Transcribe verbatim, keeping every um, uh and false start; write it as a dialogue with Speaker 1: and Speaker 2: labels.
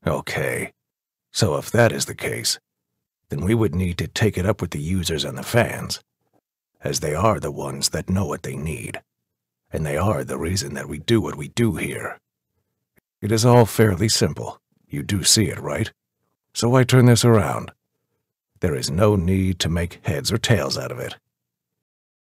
Speaker 1: Okay, so if that is the case, then we would need to take it up with the users and the fans, as they are the ones that know what they need, and they are the reason that we do what we do here. It is all fairly simple. You do see it, right? So why turn this around? There is no need to make heads or tails out of it.